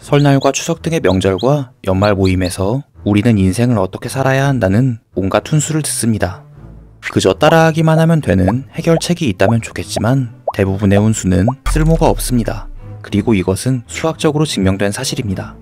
설날과 추석 등의 명절과 연말 모임에서 우리는 인생을 어떻게 살아야 한다는 온갖 훈수를 듣습니다. 그저 따라하기만 하면 되는 해결책이 있다면 좋겠지만 대부분의 훈수는 쓸모가 없습니다. 그리고 이것은 수학적으로 증명된 사실입니다.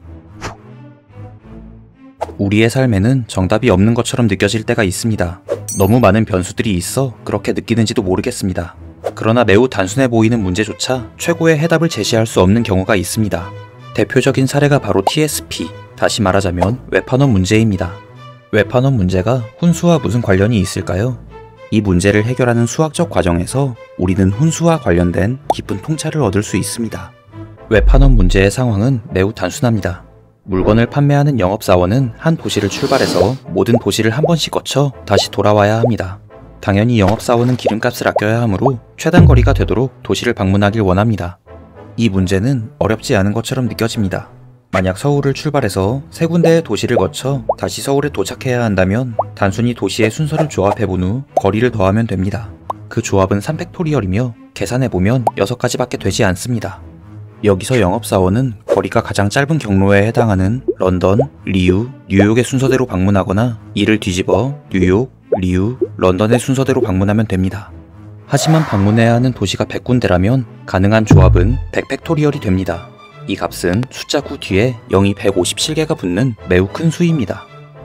우리의 삶에는 정답이 없는 것처럼 느껴질 때가 있습니다. 너무 많은 변수들이 있어 그렇게 느끼는지도 모르겠습니다. 그러나 매우 단순해 보이는 문제조차 최고의 해답을 제시할 수 없는 경우가 있습니다. 대표적인 사례가 바로 TSP, 다시 말하자면 웹환원 문제입니다. 웹환원 문제가 훈수와 무슨 관련이 있을까요? 이 문제를 해결하는 수학적 과정에서 우리는 훈수와 관련된 깊은 통찰을 얻을 수 있습니다. 웹환원 문제의 상황은 매우 단순합니다. 물건을 판매하는 영업사원은 한 도시를 출발해서 모든 도시를 한 번씩 거쳐 다시 돌아와야 합니다. 당연히 영업사원은 기름값을 아껴야 하므로 최단 거리가 되도록 도시를 방문하길 원합니다. 이 문제는 어렵지 않은 것처럼 느껴집니다. 만약 서울을 출발해서 세 군데의 도시를 거쳐 다시 서울에 도착해야 한다면 단순히 도시의 순서를 조합해본 후 거리를 더하면 됩니다. 그 조합은 3팩토리얼이며 계산해보면 6가지밖에 되지 않습니다. 여기서 영업사원은 거리가 가장 짧은 경로에 해당하는 런던, 리우, 뉴욕의 순서대로 방문하거나 이를 뒤집어 뉴욕, 리우, 런던의 순서대로 방문하면 됩니다. 하지만 방문해야 하는 도시가 100군데라면 가능한 조합은 100팩토리얼이 됩니다. 이 값은 숫자 9 뒤에 0이 157개가 붙는 매우 큰 수입니다.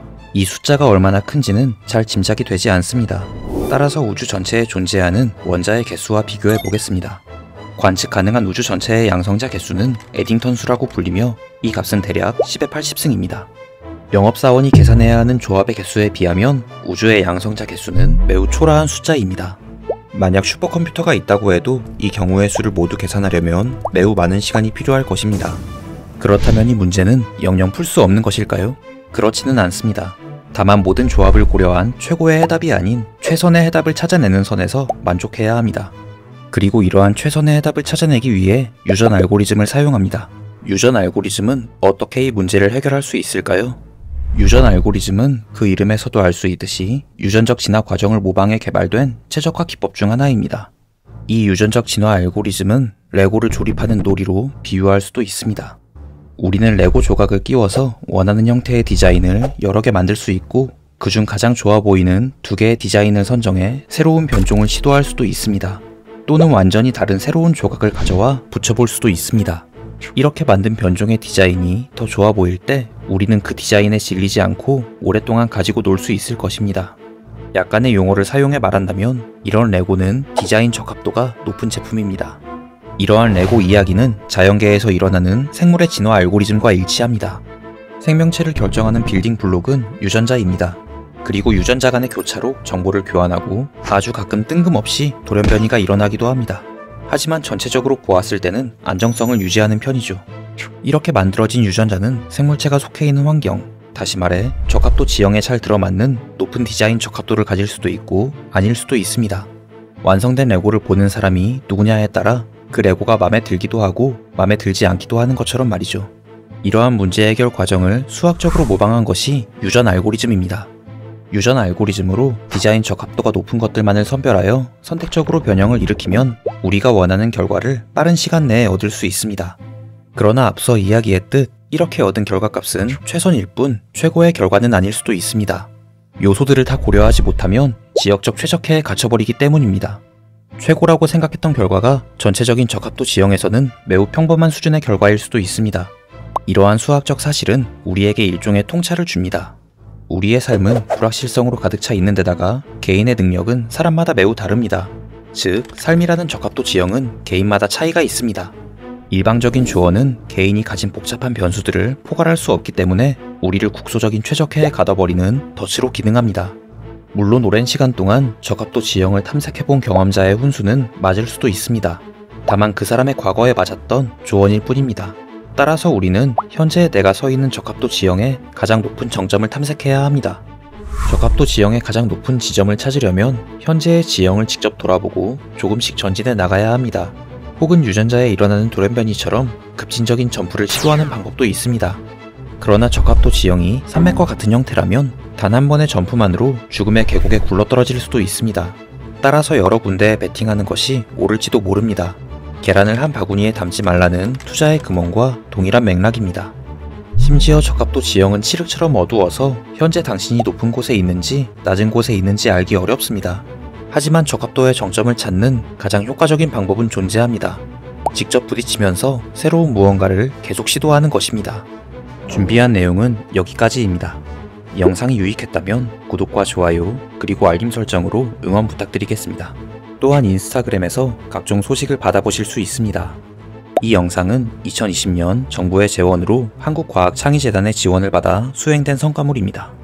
이 숫자가 얼마나 큰지는 잘 짐작이 되지 않습니다. 따라서 우주 전체에 존재하는 원자의 개수와 비교해 보겠습니다. 관측 가능한 우주 전체의 양성자 개수는 에딩턴 수라고 불리며 이 값은 대략 10의 80승입니다. 영업사원이 계산해야 하는 조합의 개수에 비하면 우주의 양성자 개수는 매우 초라한 숫자입니다. 만약 슈퍼컴퓨터가 있다고 해도 이 경우의 수를 모두 계산하려면 매우 많은 시간이 필요할 것입니다. 그렇다면 이 문제는 영영 풀 수 없는 것일까요? 그렇지는 않습니다. 다만 모든 조합을 고려한 최고의 해답이 아닌 최선의 해답을 찾아내는 선에서 만족해야 합니다. 그리고 이러한 최선의 해답을 찾아내기 위해 유전 알고리즘을 사용합니다. 유전 알고리즘은 어떻게 이 문제를 해결할 수 있을까요? 유전 알고리즘은 그 이름에서도 알 수 있듯이 유전적 진화 과정을 모방해 개발된 최적화 기법 중 하나입니다. 이 유전적 진화 알고리즘은 레고를 조립하는 놀이로 비유할 수도 있습니다. 우리는 레고 조각을 끼워서 원하는 형태의 디자인을 여러 개 만들 수 있고 그중 가장 좋아 보이는 2개의 디자인을 선정해 새로운 변종을 시도할 수도 있습니다. 또는 완전히 다른 새로운 조각을 가져와 붙여볼 수도 있습니다. 이렇게 만든 변종의 디자인이 더 좋아 보일 때 우리는 그 디자인에 질리지 않고 오랫동안 가지고 놀 수 있을 것입니다. 약간의 용어를 사용해 말한다면 이런 레고는 디자인 적합도가 높은 제품입니다. 이러한 레고 이야기는 자연계에서 일어나는 생물의 진화 알고리즘과 일치합니다. 생명체를 결정하는 빌딩 블록은 유전자입니다. 그리고 유전자 간의 교차로 정보를 교환하고 아주 가끔 뜬금없이 돌연변이가 일어나기도 합니다. 하지만 전체적으로 보았을 때는 안정성을 유지하는 편이죠. 이렇게 만들어진 유전자는 생물체가 속해 있는 환경, 다시 말해 적합도 지형에 잘 들어맞는 높은 디자인 적합도를 가질 수도 있고 아닐 수도 있습니다. 완성된 레고를 보는 사람이 누구냐에 따라 그 레고가 마음에 들기도 하고 마음에 들지 않기도 하는 것처럼 말이죠. 이러한 문제 해결 과정을 수학적으로 모방한 것이 유전 알고리즘입니다. 유전 알고리즘으로 디자인 적합도가 높은 것들만을 선별하여 선택적으로 변형을 일으키면 우리가 원하는 결과를 빠른 시간 내에 얻을 수 있습니다. 그러나 앞서 이야기했듯 이렇게 얻은 결과값은 최선일 뿐 최고의 결과는 아닐 수도 있습니다. 요소들을 다 고려하지 못하면 지역적 최적해에 갇혀버리기 때문입니다. 최고라고 생각했던 결과가 전체적인 적합도 지형에서는 매우 평범한 수준의 결과일 수도 있습니다. 이러한 수학적 사실은 우리에게 일종의 통찰을 줍니다. 우리의 삶은 불확실성으로 가득 차 있는 데다가 개인의 능력은 사람마다 매우 다릅니다. 즉, 삶이라는 적합도 지형은 개인마다 차이가 있습니다. 일방적인 조언은 개인이 가진 복잡한 변수들을 포괄할 수 없기 때문에 우리를 국소적인 최적해에 가둬버리는 덫으로 기능합니다. 물론 오랜 시간 동안 적합도 지형을 탐색해본 경험자의 훈수는 맞을 수도 있습니다. 다만 그 사람의 과거에 맞았던 조언일 뿐입니다. 따라서 우리는 현재 내가 서 있는 적합도 지형의 가장 높은 정점을 탐색해야 합니다. 적합도 지형의 가장 높은 지점을 찾으려면 현재의 지형을 직접 돌아보고 조금씩 전진해 나가야 합니다. 혹은 유전자에 일어나는 돌연변이처럼 급진적인 점프를 시도하는 방법도 있습니다. 그러나 적합도 지형이 산맥과 같은 형태라면 단 한 번의 점프만으로 죽음의 계곡에 굴러떨어질 수도 있습니다. 따라서 여러 군데에 베팅하는 것이 옳을지도 모릅니다. 계란을 한 바구니에 담지 말라는 투자의 금원과 동일한 맥락입니다. 심지어 적합도 지형은 칠흑처럼 어두워서 현재 당신이 높은 곳에 있는지 낮은 곳에 있는지 알기 어렵습니다. 하지만 적합도의 정점을 찾는 가장 효과적인 방법은 존재합니다. 직접 부딪히면서 새로운 무언가를 계속 시도하는 것입니다. 준비한 내용은 여기까지입니다. 이 영상이 유익했다면 구독과 좋아요 그리고 알림 설정으로 응원 부탁드리겠습니다. 또한 인스타그램에서 각종 소식을 받아보실 수 있습니다. 이 영상은 2020년 정부의 재원으로 한국과학창의재단의 지원을 받아 수행된 성과물입니다.